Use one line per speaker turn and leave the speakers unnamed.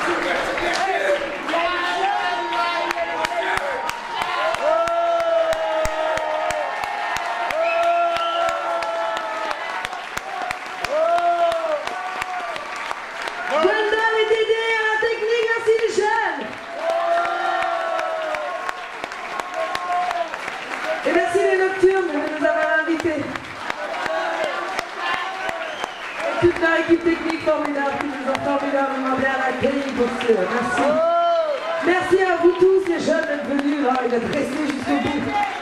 Et merci les Nocturnes de nous avoir invités. Et toute leur équipe technique formidable qui nous ont formidablement bien accueillis pour ce. Merci. Merci à vous tous les jeunes d'être venus et d'être restés jusqu'au bout.